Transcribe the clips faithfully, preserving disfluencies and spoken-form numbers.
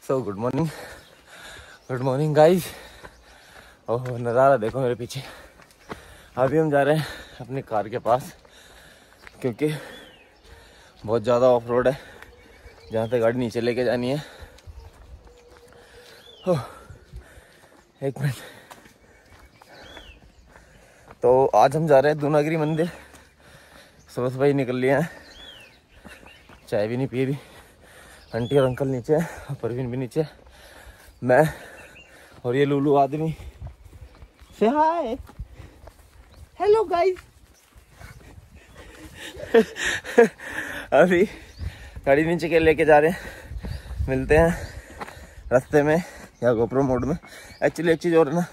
सो good morning, good morning guys. Oh नज़ारा देखो मेरे पीछे। अभी हम जा रहे हैं अपनी कार के पास क्योंकि बहुत ज़्यादा ऑफ रोड है, जहाँ से गाड़ी नीचे लेके जानी है। ओह एक मिनट। तो आज हम जा रहे हैं दूनागिरी मंदिर। सुबह सुबह ही निकल लिए हैं, चाय भी नहीं पी अभी। आंटी और अंकल नीचे है और परवीन भी नीचे है, मैं और ये लूलू आदमी। से हाय, हेलो गाइस। अभी गाड़ी नीचे के लेके जा रहे हैं, मिलते हैं रास्ते में या गोप्रो मोड में। एक्चुअली एक चीज़ और है ना,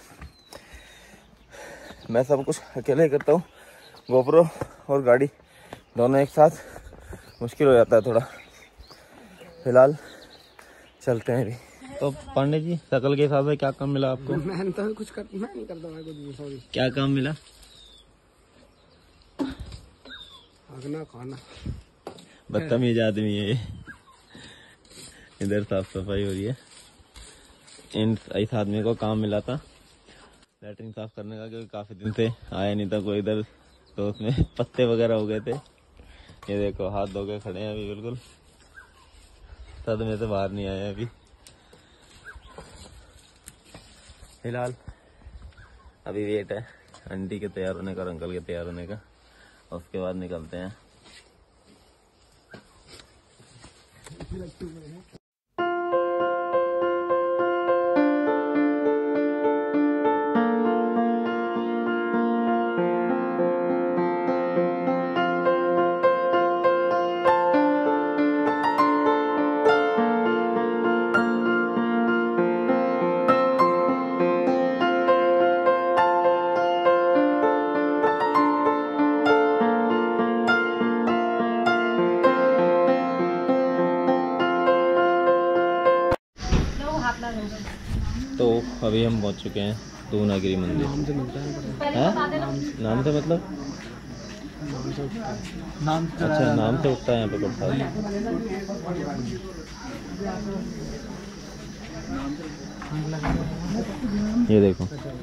मैं सब कुछ अकेले ही करता हूँ। गोप्रो और गाड़ी दोनों एक साथ मुश्किल हो जाता है थोड़ा। फिलहाल चलते हैं अभी। तो पांडे जी, शकल के हिसाब से क्या काम मिला आपको? मैं तो कुछ कर मैं नहीं करता मैं कुछ। सॉरी, क्या काम मिला? खाना खाना बदतमीज आदमी है ये। इधर साफ सफाई हो रही है। इन इस आदमी को काम मिला था लैट्रिन साफ करने का, क्योंकि काफी दिन से आया नहीं था कोई इधर, तो उसमें पत्ते वगैरह हो गए थे। ये देखो हाथ धो के खड़े हैं अभी, बिल्कुल सदमे से बाहर नहीं आए अभी। फिलहाल अभी वेट है आंटी के तैयार होने का और अंकल के तैयार होने का, और उसके बाद निकलते हैं। तो अभी हम पहुंच चुके हैं दूनागिरी मंदिर। नाम से मिलता है, है? नाम से मतलब नाम से अच्छा, नाम से उठता है यहाँ पे प्रसाद। ये देखो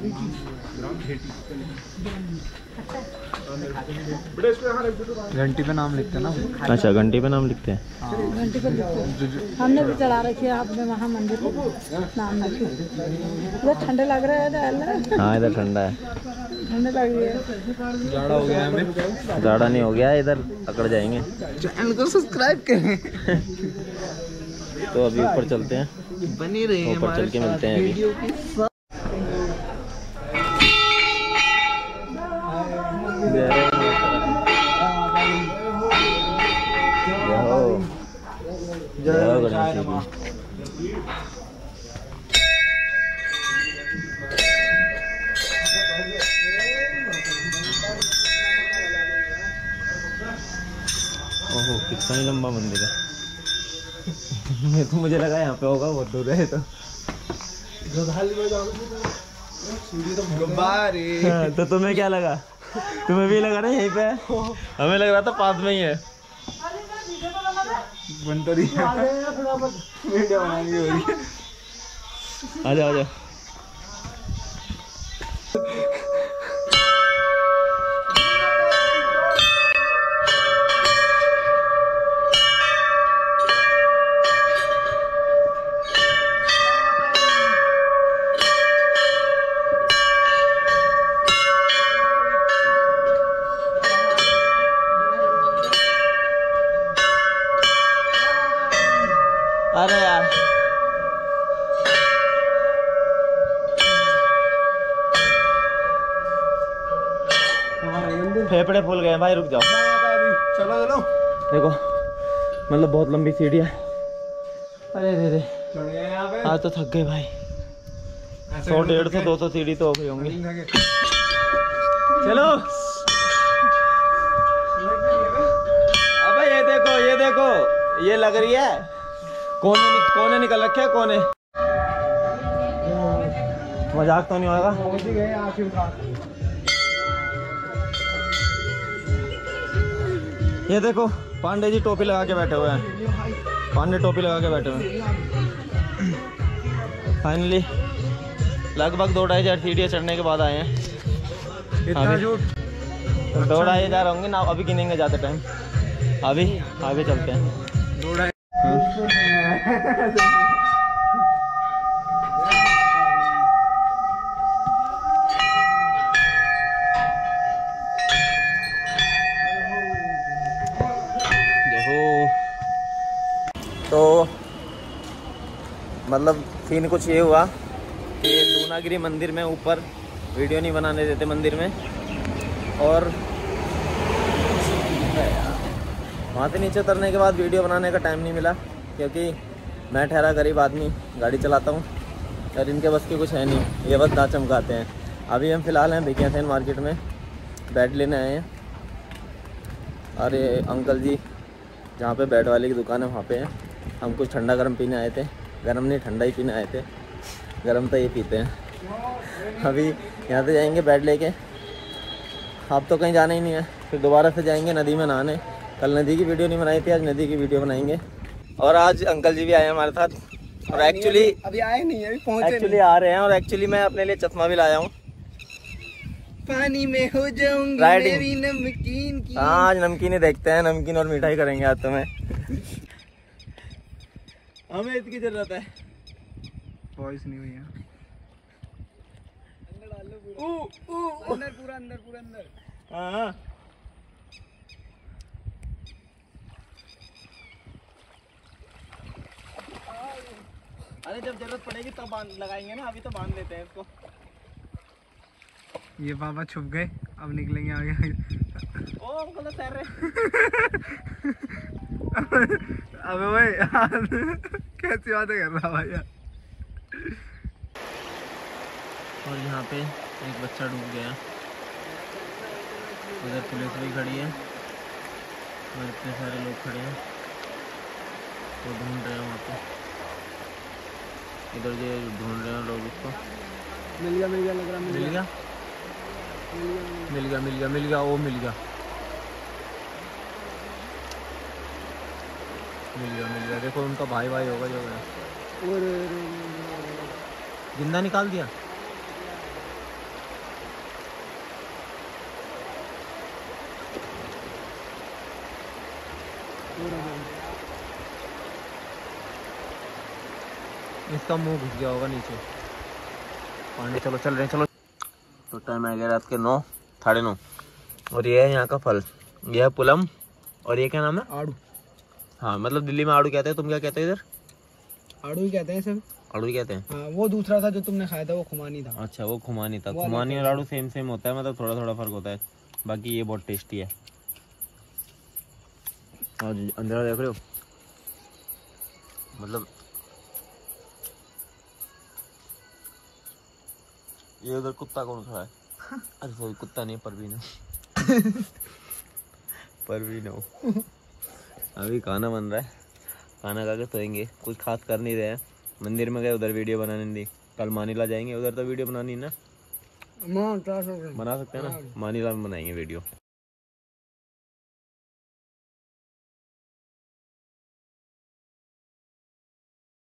घंटी पे नाम लिखते हैं ना। अच्छा, घंटी पे नाम लिखते हैं। घंटी पे लिखते हैं। हमने भी चढ़ा रखी है अपने वहाँ मंदिर पे नाम लिखे। इधर ठंडे लग रहा है। हाँ इधर ठंडा है, ठंडे लग रही है। जाड़ा हो गया हमें। जाड़ा नहीं हो गया, इधर अकड़ जाएंगे। चैनल को सब्सक्राइब करें। तो अभी ऊपर चलते हैं, बनी रही ऊपर चल के मिलते हैं अभी। ओहो कितना ही लंबा मंदिर है। ये तो मुझे लगा यहाँ पे होगा, बहुत दूर है तो। हाँ, तो तुम्हें क्या लगा? तुम्हें भी लगा ना यहीं पे? हमें लग रहा था पास में ही है। बन तो रही है, वीडियो बनानी हो रही है। आ जाओ आ जाओ। अरे यार फेफड़े फूल गए भाई, रुक जाओ। चलो चलो देखो मतलब बहुत लंबी सीढ़ी है। अरे रे रे आज तो थक गए भाई। सौ डेढ़ सौ दो सौ सीढ़ी तो हो गई होंगी। चलो अबे ये देखो ये देखो ये लग रही है। कोने नि, कोने निकल रखे है कोने। मजाक तो नहीं होगा? ये देखो पांडे जी टोपी लगा के बैठे हुए हैं। पांडे टोपी लगा के बैठे हुए हैं। फाइनली लगभग दो ढाई हजार सीढ़ियाँ चढ़ने के बाद आए हैं। इतना झूठ? दो ढाई हजार होंगे ना, अभी गिनेंगे जाते टाइम। अभी आगे चलते हैं। दो ढाई तो मतलब सीन कुछ ये हुआ कि दूनागिरी मंदिर में ऊपर वीडियो नहीं बनाने देते मंदिर में, और वहाँ से नीचे उतरने के बाद वीडियो बनाने का टाइम नहीं मिला, क्योंकि मैं ठहरा गरीब आदमी, गाड़ी चलाता हूँ और इनके बस की कुछ है नहीं, ये बस दाँत चमकाते हैं। अभी हम फ़िलहाल हैं भिकियासैन मार्केट में, बैट लेने आए हैं। और ये अंकल जी जहाँ पे बैट वाले की दुकान है वहाँ पे हैं। हम कुछ ठंडा गर्म पीने आए थे, गर्म नहीं ठंडा ही पीने आए थे, गर्म तो ये पीते हैं। अभी यहाँ से जाएंगे बैट लेके, आप तो कहीं जाना ही नहीं है, फिर दोबारा से जाएंगे नदी में नहाने। कल नदी की वीडियो नहीं बनाई थी, आज नदी की वीडियो बनाएंगे। और आज अंकल जी भी आए हैं हमारे साथ, और एक्चुअली अभी आए नहीं है, अभी पहुंचे एक्चुअली आ रहे हैं। और एक्चुअली मैं अपने लिए चश्मा भी लाया हूँ। पानी में हो जाऊंगी राइडिंग। मेरी नमकीन की। हाँ आज नमकीन ही देखते हैं, नमकीन और मिठाई करेंगे आज तुम्हें। हमें इसकी जरूरत है। वॉइस नहीं हुई है। अंदर डाल लो पूरा। ओ ओ अंदर पूरा अंदर पूरा अंदर। हाँ अरे जब जरूरत पड़ेगी तब बांध लगाएंगे ना, अभी तो बांध देते हैं इसको। ये बाबा छुप गए, अब निकलेंगे आगे। ओ अंकल तैर रहे। अबे भाई कैसी बातें कर रहा भाई यार। और यहाँ पे एक बच्चा डूब गया, उधर पुलिस भी खड़ी है और इतने सारे लोग खड़े हैं, वो ढूंढ रहे हैं वहाँ पे, इधर जो ढूंढ रहे हैं लोग उसको। मिल गया मिल गया लग रहा मिल गया मिल गया मिल गया मिल गया वो मिल गया मिल गया मिल गया देखो उनका भाई भाई होगा जो है, जिंदा निकाल दिया। इसका मुंह घुस गया होगा नीचे पानी। चलो चल रहे हैं चलो। तो टाइम आ गया रात के नौ साढ़े नौ, और ये है यहाँ का फल, ये है पुलम। और ये क्या नाम है? आड़ू। हाँ मतलब दिल्ली में आड़ू कहते हैं, तुम क्या कहते हो इधर? आड़ू ही कहते हैं सब। आड़ू ही कहते हैं। हाँ, वो दूसरा था जो तुमने खाया था वो खुमानी था। अच्छा वो खुमानी था। खुमानी और आड़ू सेम सेम होता है, मतलब थोड़ा थोड़ा फर्क होता है, बाकी ये बहुत टेस्टी है। और अंदर देख रहे हो, मतलब ये उधर कुत्ता कौन खड़ा है? अरे सॉरी कुत्ता नहीं, परवीन है। परवीन हो। अभी खाना बन रहा है, खाना खा के सोएंगे, कुछ खास कर नहीं रहे हैं। मंदिर में गए, उधर वीडियो बनाने दी। कल मानीला जाएंगे, उधर तो वीडियो बनानी है ना, बना सकते हैं ना, मानीला में बनाएंगे वीडियो।